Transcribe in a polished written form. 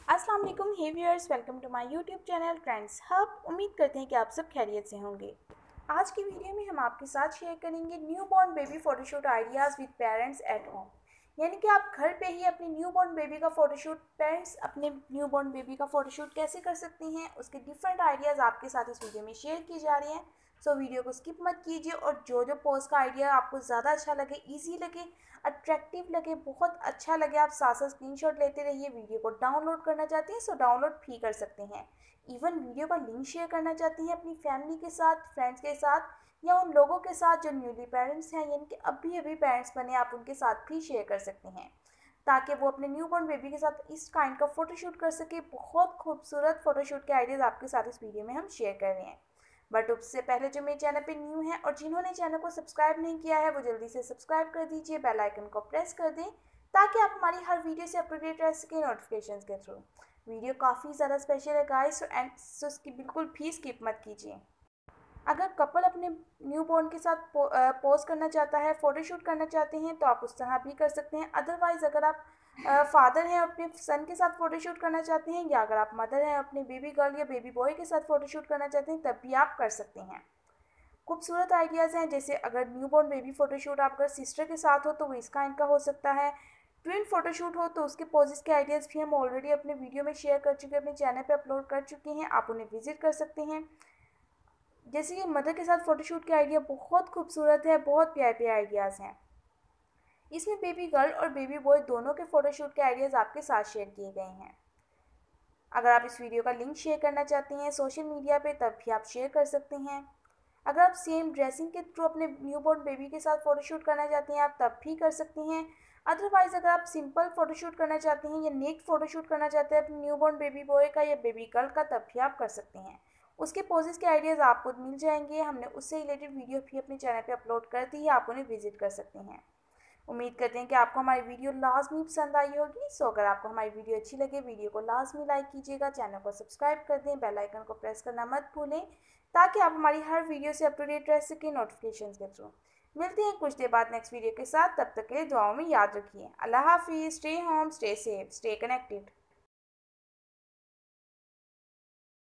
अस्सलाम वालेकुम, hey viewers, welcome to my YouTube channel Trends Hub. उम्मीद करते हैं कि आप सब खैरियत से होंगे। आज की वीडियो में हम आपके साथ शेयर करेंगे new born baby photoshoot ideas with parents at home. यानी कि आप घर पे ही अपनी न्यू बॉर्न बेबी का फ़ोटोशूट, पेरेंट्स अपने न्यू बॉर्न बेबी का फ़ोटोशूट कैसे कर सकती हैं, उसके डिफरेंट आइडियाज़ आपके साथ इस वीडियो में शेयर किए जा रहे हैं। सो वीडियो को स्किप मत कीजिए और जो जो पोस्ट का आइडिया आपको ज़्यादा अच्छा लगे, ईजी लगे, अट्रैक्टिव लगे, बहुत अच्छा लगे, आप साथ साथ स्क्रीनशॉट लेते रहिए। वीडियो को डाउनलोड करना चाहते हैं सो डाउनलोड भी कर सकते हैं। इवन वीडियो का लिंक शेयर करना चाहती हैं अपनी फैमिली के साथ, फ्रेंड्स के साथ, या उन लोगों के साथ जो न्यूली पेरेंट्स हैं, यानी कि अभी अभी पेरेंट्स बने, आप उनके साथ भी शेयर कर सकते हैं ताकि वो अपने न्यूबॉर्न बेबी के साथ इस काइंड का फ़ोटोशूट कर सके। बहुत खूबसूरत फ़ोटोशूट के आइडियाज़ आपके साथ इस वीडियो में हम शेयर कर रहे हैं। बट उससे पहले जो मेरे चैनल पे न्यू है और जिन्होंने चैनल को सब्सक्राइब नहीं किया है वो जल्दी से सब्सक्राइब कर दीजिए, बेल आइकन को प्रेस कर दें ताकि आप हमारी हर वीडियो से अप टू डेट रह सकें नोटिफिकेशन के थ्रू। वीडियो काफ़ी ज़्यादा स्पेशल है गाइस, एंड सो इसकी बिल्कुल भी स्किप मत कीजिए। अगर कपल अपने न्यू बॉर्न के साथ पोज करना चाहता है, फ़ोटोशूट करना चाहते हैं तो आप उस तरह भी कर सकते हैं। अदरवाइज़ अगर आप फादर हैं अपने सन के साथ फ़ोटोशूट करना चाहते हैं, या अगर आप मदर हैं अपने बेबी गर्ल या बेबी बॉय के साथ फ़ोटोशूट करना चाहते हैं, तब भी आप कर सकते हैं। खूबसूरत आइडियाज़ हैं, जैसे अगर न्यूबॉर्न बेबी फ़ोटोशूट आप अगर सिस्टर के साथ हो तो वो इस काइंड का हो सकता है। ट्विन फ़ोटोशूट हो तो उसके पोजेस के आइडियाज़ भी हम ऑलरेडी अपने वीडियो में शेयर कर चुके हैं, अपने चैनल पे अपलोड कर चुके हैं, आप उन्हें विजिट कर सकते हैं। जैसे कि मदर के साथ फ़ोटोशूट के आइडिया बहुत खूबसूरत है, बहुत प्यारे प्यारे आइडियाज़ हैं। इसमें बेबी गर्ल और बेबी बॉय दोनों के फ़ोटोशूट के आइडियाज़ आपके साथ शेयर किए गए हैं। अगर आप इस वीडियो का लिंक शेयर करना चाहते हैं सोशल मीडिया पे, तब भी आप शेयर कर सकते हैं। अगर आप सेम ड्रेसिंग के थ्रू अपने न्यूबॉर्न बेबी के साथ फ़ोटोशूट करना चाहते हैं, आप तब भी कर सकते हैं। अदरवाइज़ अगर आप सिंपल फ़ोटोशूट करना चाहते हैं या नेक्ड फ़ोटोशूट करना चाहते हैं अपने न्यूबॉर्न बेबी बॉय का या बेबी गर्ल का, तब भी आप कर सकते हैं। उसके पोजेस के आइडियाज़ आपको मिल जाएंगे, हमने उससे रिलेटेड वीडियो भी अपने चैनल पे अपलोड कर दी है, आप उन्हें विजिट कर सकते हैं। उम्मीद करते हैं कि आपको हमारी वीडियो लाजमी पसंद आई होगी। सो अगर आपको हमारी वीडियो अच्छी लगे, वीडियो को लाजमी लाइक कीजिएगा, चैनल को सब्सक्राइब कर दें, बेल आइकन को प्रेस करना मत भूलें ताकि आप हमारी हर वीडियो से अप टू डेट रह सकें नोटिफिकेशन के थ्रू। मिलते हैं कुछ देर बाद नेक्स्ट वीडियो के साथ, तब तक के लिए दुआओं में याद रखिए। अल्लाह हाफिज़। Stay home, stay safe, stay connected.